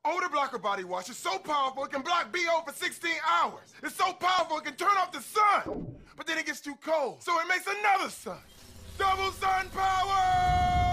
Odor Blocker Body Wash is so powerful it can block BO for 16 hours. It's so powerful it can turn off the sun. But then it gets too cold, so it makes another sun. Double sun power!